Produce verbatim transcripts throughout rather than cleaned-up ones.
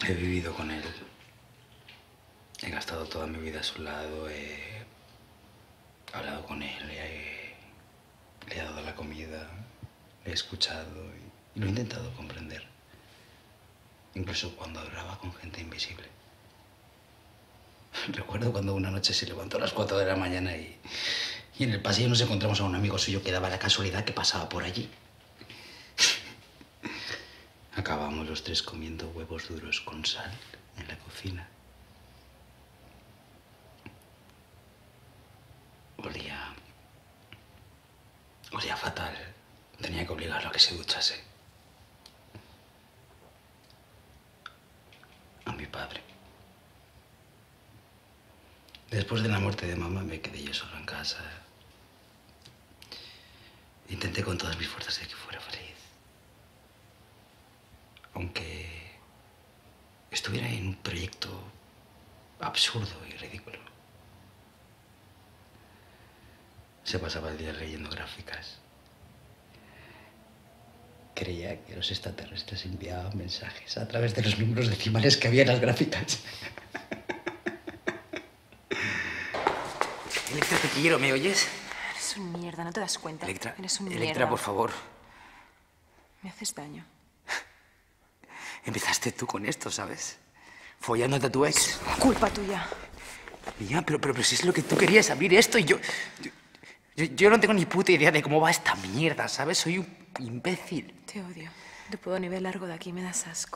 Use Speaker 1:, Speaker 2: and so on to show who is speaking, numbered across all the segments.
Speaker 1: He vivido con él. He gastado toda mi vida a su lado. He hablado con él. He, le he dado la comida. Le he escuchado y lo he intentado comprender. Incluso cuando hablaba con gente invisible. Recuerdo cuando una noche se levantó a las cuatro de la mañana y, y en el pasillo nos encontramos a un amigo suyo que daba la casualidad que pasaba por allí. Acabamos los tres comiendo huevos duros con sal en la cocina. Olía... Olía fatal. Tenía que obligarlo a que se duchase. A mi padre. Después de la muerte de mamá me quedé yo solo en casa. Intenté con todas mis fuerzas de que fuera feliz. Aunque estuviera en un proyecto absurdo y ridículo. Se pasaba el día leyendo gráficas. Creía que los extraterrestres enviaban mensajes a través de los números decimales que había en las gráficas. Electra, te quiero, ¿me oyes?
Speaker 2: Eres un mierda, ¿no te das cuenta?
Speaker 1: Electra,
Speaker 2: Eres un
Speaker 1: Electra,
Speaker 2: mierda.
Speaker 1: por favor.
Speaker 2: Me haces daño.
Speaker 1: Empezaste tú con esto, ¿sabes? Follándote a tu ex.
Speaker 2: Culpa tuya.
Speaker 1: Ya, pero, pero, pero si es lo que tú querías, abrir esto y yo, yo... Yo, yo no tengo ni puta idea de cómo va esta mierda, ¿sabes? Soy un imbécil.
Speaker 2: Te odio. Te puedo ni ver largo de aquí, me das asco.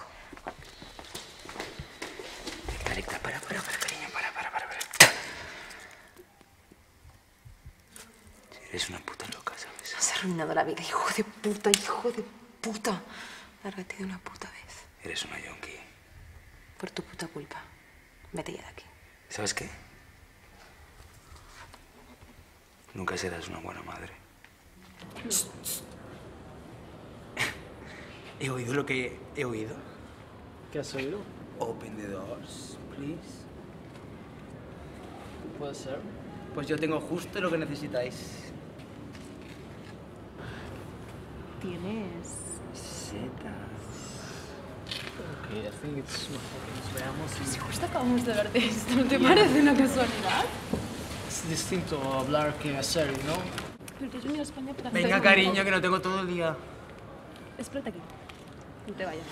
Speaker 1: Electra, Electra, para, para, para, cariño, para, para, para, para. Eres una puta loca, ¿sabes?
Speaker 2: Me has arruinado la vida, hijo de puta, hijo de puta. Lárgate de una puta vez.
Speaker 1: Eres una yonki.
Speaker 2: Por tu puta culpa. Vete ya de aquí.
Speaker 1: ¿Sabes qué? Nunca serás una buena madre. ¿He oído lo que he oído?
Speaker 3: ¿Qué has oído?
Speaker 1: Open the doors, please.
Speaker 3: Puede ser.
Speaker 1: Pues yo tengo justo lo que necesitáis.
Speaker 2: Tienes...
Speaker 1: Setas.
Speaker 3: Ok, I think it's mejor que nos veamos y...
Speaker 2: Si justo acabamos de ver de esto, ¿no te parece una casualidad?
Speaker 3: Es distinto hablar que hacer, ¿no?
Speaker 2: Pero yo vine a España para...
Speaker 1: Venga, cariño, que no tengo todo el día.
Speaker 2: Espérate aquí. No te vayas.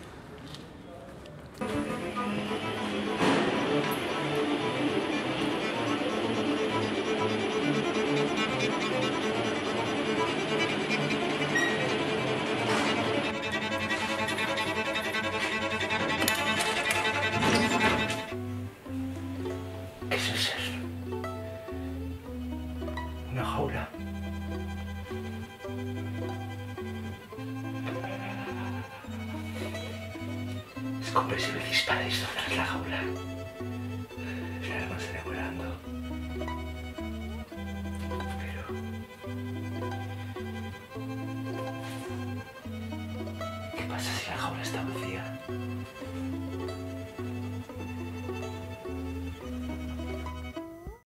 Speaker 1: Eso es una jaula. Es como si me dispara y destrozar la jaula. El alma se va volando. Pero... ¿qué pasa si la jaula está vacía?